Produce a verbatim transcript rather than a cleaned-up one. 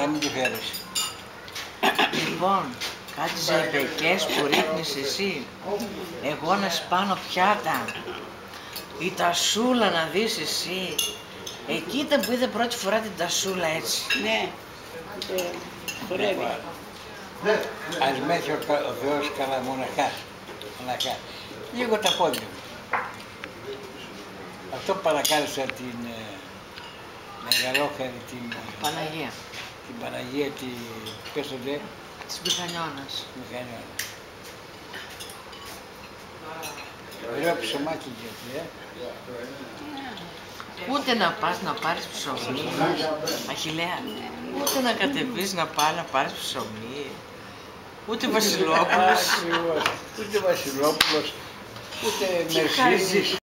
μην τη φέρεις. Λοιπόν, κάτι ζεϊμπεκές που ρίχνεις εσύ, εγώ να σπάνω πιάτα, η τασούλα να δεις εσύ. Εκεί ήταν που είδε πρώτη φορά την τασούλα έτσι. Ναι, χορεύει. Ας με έχει ο, ο Θεός καλά μοναχά, μοναχά. Λίγο τα πόδια μου. Αυτό παρακάλεσα την ε, μεγαλόχαρη την Παναγία. την Παναγία τη, πες το δε, Της Μηχανιώνας. Μηχανιώνα. Ωραίο ψωμάκι γιατί, ε. Ούτε να πας να πάρεις ψωμί, Αχιλλέα, ούτε να κατεβείς να πας να πάρεις ψωμί, ούτε Βασιλόπουλος. Ούτε Βασιλόπουλος, ούτε Μερσίδης.